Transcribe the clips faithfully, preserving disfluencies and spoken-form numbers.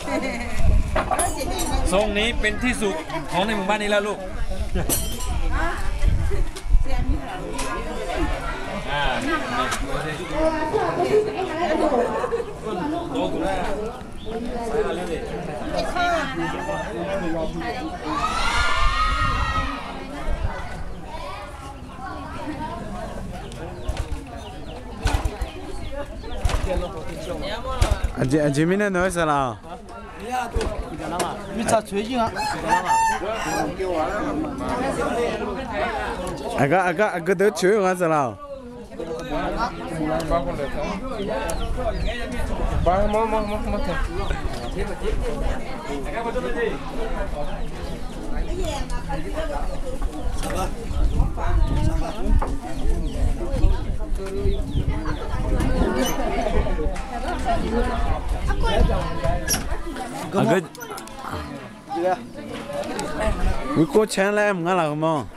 ทรงนี้เป็นที่สุดของในหมู่บ้านนี้แล้วลูกอ่าโตกูได้ใส่อะไรเลย阿姐阿姐，明天弄啥了？ 你咋最近啊？ 阿个阿个阿个都吹完啥了？阿个，你过钱来唔干了吗？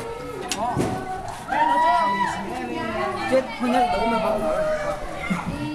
chết không nhận đâu mà bảo